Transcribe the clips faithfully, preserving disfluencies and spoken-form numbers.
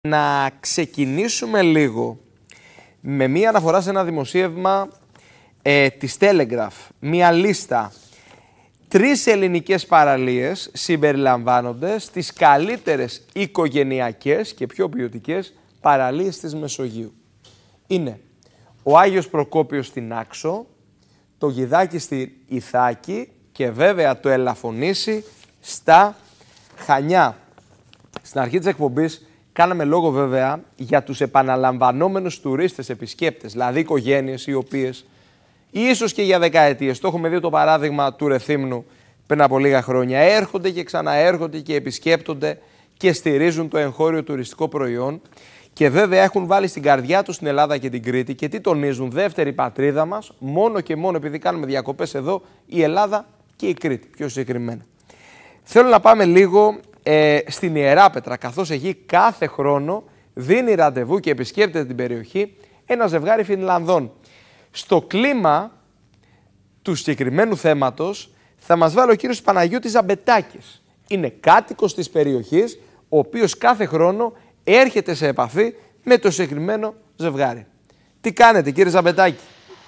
Να ξεκινήσουμε λίγο με μία αναφορά σε ένα δημοσίευμα ε, της Telegraph. Μία λίστα. Τρεις ελληνικές παραλίες συμπεριλαμβάνονται στις καλύτερες οικογενειακές και πιο ποιοτικές παραλίες της Μεσογείου. Είναι ο Άγιος Προκόπιος στην Άξο, το Γιδάκι στη Ιθάκη και βέβαια το Ελαφωνήσι στα Χανιά. Στην αρχή της εκπομπής κάναμε λόγο βέβαια για τους επαναλαμβανόμενους τουρίστες επισκέπτες, δηλαδή οικογένειες οι οποίες ίσως και για δεκαετίες, το έχουμε δει το παράδειγμα του Ρεθύμνου πριν από λίγα χρόνια, έρχονται και ξαναέρχονται και επισκέπτονται και στηρίζουν το εγχώριο τουριστικό προϊόν και βέβαια έχουν βάλει στην καρδιά τους την Ελλάδα και την Κρήτη και τι τονίζουν, δεύτερη πατρίδα μας, μόνο και μόνο επειδή κάνουμε διακοπές εδώ, η Ελλάδα και η Κρήτη, πιο συγκεκριμένα. Θέλω να πάμε λίγο ε, στην Ιεράπετρα, καθώς εκεί κάθε χρόνο δίνει ραντεβού και επισκέπτεται την περιοχή ένα ζευγάρι Φινλανδών. Στο κλίμα του συγκεκριμένου θέματος θα μας βάλει ο κύριος Παναγιώτης Ζαμπετάκης. Είναι κάτοικος της περιοχής, ο οποίος κάθε χρόνο έρχεται σε επαφή με το συγκεκριμένο ζευγάρι. Τι κάνετε κύριε Ζαμπετάκη?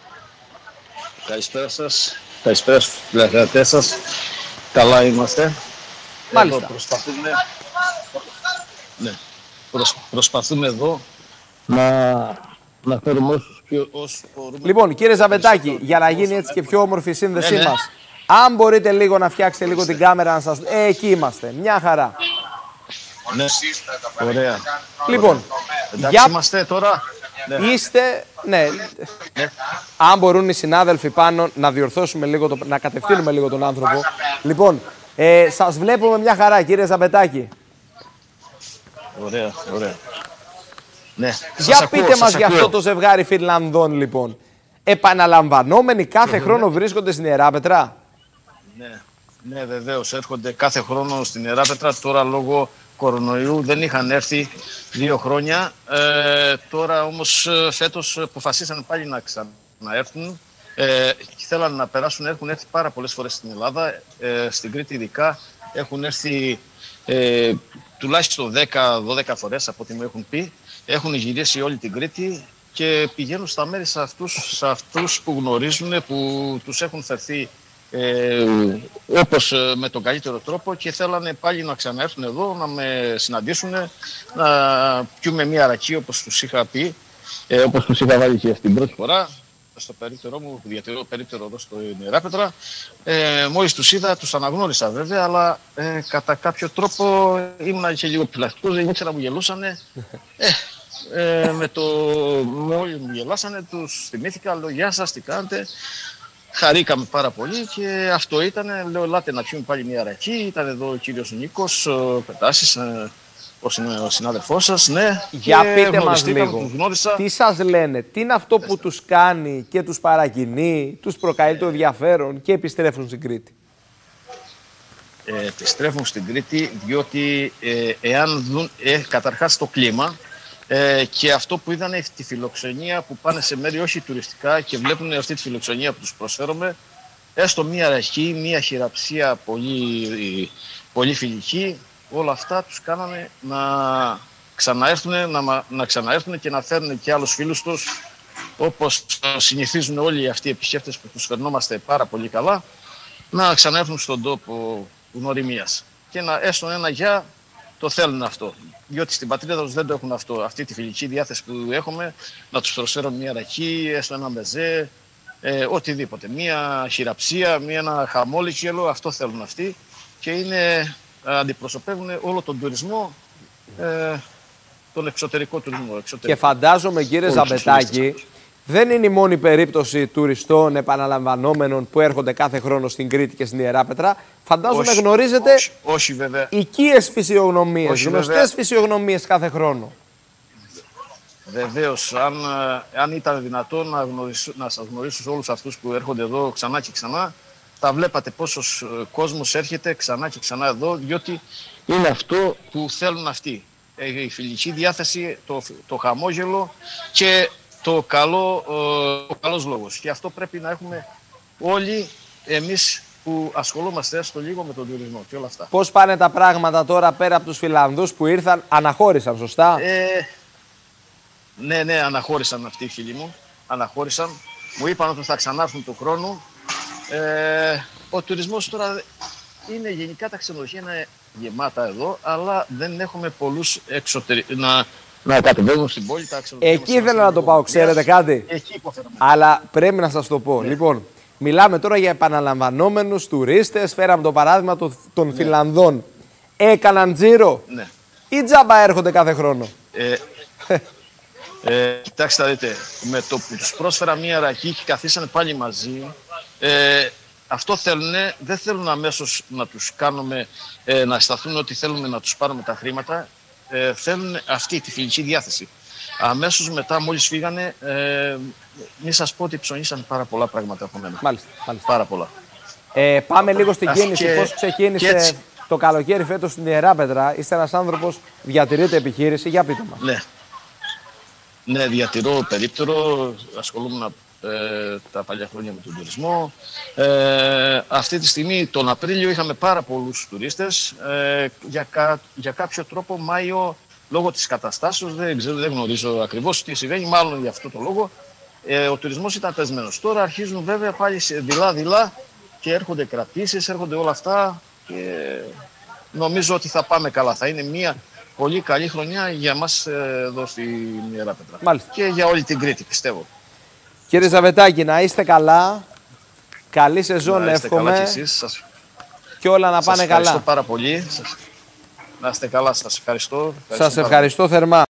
Καλησπέρα σας. Καλησπέρα στους τηλεθεατές σας. Καλά είμαστε. Μάλιστα. Εδώ προσπαθούμε, ναι, προσ, προσπαθούμε εδώ να, να φέρουμε όσους, πιο, όσους μπορούμε. Λοιπόν κύριε Ζαμπετάκη, για να γίνει έτσι και πιο όμορφη η σύνδεσή ναι, ναι. μας, αν μπορείτε λίγο να φτιάξετε λίγο την κάμερα να σας... Ε, εκεί είμαστε. Μια χαρά. Ναι. Ωραία. Λοιπόν, εντάξει για... είμαστε τώρα. Ναι. Είστε, ναι. Ναι. Αν μπορούν οι συνάδελφοι πάνω να διορθώσουμε λίγο, το... να κατευθύνουμε λίγο τον άνθρωπο. Λοιπόν, ε, σας βλέπουμε μια χαρά κύριε Ζαμπετάκη. Ωραία, ωραία. Ναι. Για σας πείτε ακούω, μας για ακούω. αυτό το ζευγάρι Φινλανδών λοιπόν. Επαναλαμβανόμενοι κάθε χρόνο βρίσκονται στην Ιεράπετρα. Ναι, ναι, βεβαίως έρχονται κάθε χρόνο στην Ιεράπετρα. Τώρα λόγω κορονοϊού δεν είχαν έρθει δύο χρόνια. Ε, τώρα όμως φέτος αποφασίσαν πάλι να ξαναέρθουν. Ε, θέλαν να περάσουν, έχουν έρθει πάρα πολλές φορές στην Ελλάδα. Ε, στην Κρήτη ειδικά έχουν έρθει ε, τουλάχιστον δέκα δώδεκα φορές από ό,τι μου έχουν πει. Έχουν γυρίσει όλη την Κρήτη και πηγαίνουν στα μέρη σε αυτούς, σε αυτούς που γνωρίζουν, που τους έχουν φερθεί Ε, όπως ε, με τον καλύτερο τρόπο και θέλανε πάλι να ξαναέρθουν εδώ, να με συναντήσουν, να πιούμε μία ρακή όπως τους είχα πει, ε, όπως τους είχα βάλει και στην πρώτη φορά, στο περίπτερό μου, που διατηρώ περίπτερο εδώ στο Ιεράπετρα. Ε, μόλις τους είδα, τους αναγνώρισα βέβαια, αλλά ε, κατά κάποιο τρόπο ήμουν και λίγο πειλακτικός, δεν ήξερα, μου γελούσανε. Ε, ε, με το, με όλοι μου γελάσανε, τους θυμήθηκα, λέω γεια σας, τι κάνετε. Χαρήκαμε πάρα πολύ και αυτό ήταν. Λέω, ελάτε να πιούμε πάλι μια ρακή. Ήταν εδώ ο κύριος Νίκος ο Πετάσης, ο συνάδελφός σας. Ναι. Για και πείτε μας λίγο, τι σας λένε, τι είναι αυτό που τους κάνει και τους παρακινεί, τους προκαλεί το ενδιαφέρον και επιστρέφουν στην Κρήτη. Ε, επιστρέφουν στην Κρήτη διότι ε, εάν δουν ε, καταρχάς το κλίμα, Ε, και αυτό που είδανε τη φιλοξενία που πάνε σε μέρη όχι τουριστικά και βλέπουν αυτή τη φιλοξενία που τους προσφέρουμε, έστω μία ραχή, μία χειραψία πολύ, πολύ φιλική, όλα αυτά τους κάνανε να ξαναέρθουν, να, να ξαναέρθουν και να φέρνουν και άλλους φίλους τους, όπως συνηθίζουν όλοι αυτοί οι επισκέπτες που τους φερνόμαστε πάρα πολύ καλά, να ξαναέρθουν στον τόπο γνωριμίας και να έστω ένα γεια. Το θέλουν αυτό. Διότι στην πατρίδα τους δεν το έχουν αυτό. Αυτή τη φιλική διάθεση που έχουμε, να τους προσφέρουν μια ρακή, έστω ένα μεζέ, ε, οτιδήποτε. Μια χειραψία, μια, ένα χαμόλικελο, αυτό θέλουν αυτοί. Και είναι, αντιπροσωπεύουν όλο τον τουρισμό, ε, τον εξωτερικό τουρισμό. Εξωτερικό. Και φαντάζομαι κύριε Ζαμπετάκη, δεν είναι η μόνη περίπτωση τουριστών επαναλαμβανόμενων που έρχονται κάθε χρόνο στην Κρήτη και στην Ιεράπετρα. Φαντάζομαι όχι, γνωρίζετε όχι, όχι, οικίες φυσιογνωμίες, γνωστές φυσιογνωμίες κάθε χρόνο. Βεβαίως, αν, αν ήταν δυνατόν να, γνωρίσω, να σας γνωρίσω όλους αυτούς που έρχονται εδώ ξανά και ξανά, θα βλέπατε πόσος κόσμος έρχεται ξανά και ξανά εδώ, διότι είναι αυτό που θέλουν αυτοί. Η φιλική διάθεση, το, το χαμόγελο και το καλό, ο καλός λόγος. Και αυτό πρέπει να έχουμε όλοι εμείς που ασχολούμαστε έστω λίγο με τον τουρισμό και όλα αυτά. Πώς πάνε τα πράγματα τώρα πέρα από τους Φιλανδούς που ήρθαν, αναχώρησαν, σωστά? Ε, ναι, ναι, αναχώρησαν αυτοί οι φίλοι μου. Αναχώρησαν. Μου είπαν ότι θα ξανάρθουν του χρόνου. Ε, ο τουρισμός τώρα είναι γενικά, τα ξενοδοχεία είναι γεμάτα εδώ, αλλά δεν έχουμε πολλούς εξωτερικούς να, να κατεβαίνουν στην πόλη. Τα εκεί ήθελα να το πάω, ξέρετε κάτι. Εκεί υποφέραμε. Αλλά πρέπει να σας το πω. Ναι. Λοιπόν, μιλάμε τώρα για επαναλαμβανόμενους τουρίστες. Φέραμε το παράδειγμα των, των ναι. Φιλανδών. Έκαναν τζίρο ναι. ή τζάμπα έρχονται κάθε χρόνο? Ε, ε, κοιτάξτε, δείτε, με το που τους πρόσφερα μία ρακή και καθίσανε πάλι μαζί, ε, αυτό θέλουνε, δεν θέλουν αμέσως να τους κάνουμε, ε, να αισθανθούν ότι θέλουμε να τους πάρουμε τα χρήματα, ε, θέλουν αυτή τη φιλική διάθεση. Αμέσως μετά, μόλις φύγανε, ε, μη σας πω ότι ψωνίσαν πάρα πολλά πράγματα από μένα. Μάλιστα, μάλιστα. Πάρα πολλά. Ε, πάμε λίγο στην Ας κίνηση. και, πώς ξεκίνησε το καλοκαίρι φέτος στην Ιεράπετρα? Είστε ένας άνθρωπος, διατηρείτε επιχείρηση, για πείτε μας. Ναι, ναι, διατηρώ περίπτερο, ασχολούμαι ε, τα παλιά χρόνια με τον τουρισμό. Ε, αυτή τη στιγμή, τον Απρίλιο, είχαμε πάρα πολλούς τουρίστες. Ε, για, κα, για κάποιο τρόπο, Μάιο, λόγω της καταστάσεως, δεν, ξέρω, δεν γνωρίζω ακριβώς τι συμβαίνει, μάλλον για αυτό το λόγο, ε, ο τουρισμός ήταν πεσμένος. Τώρα αρχίζουν βέβαια πάλι δειλά-δειλά και έρχονται κρατήσεις, έρχονται όλα αυτά και νομίζω ότι θα πάμε καλά. Θα είναι μια πολύ καλή χρονιά για μας εδώ στην Ιεράπετρα. Μάλιστα. Και για όλη την Κρήτη, πιστεύω. Κύριε Ζαβετάκη, να είστε καλά. Καλή σεζόν, να είστε εύχομαι. Καλά και, εσείς. Σας... και όλα να σας πάνε καλά. Σας ευχαριστώ πάρα πολύ. Να είστε καλά, σας ευχαριστώ. Σας ευχαριστώ θερμά.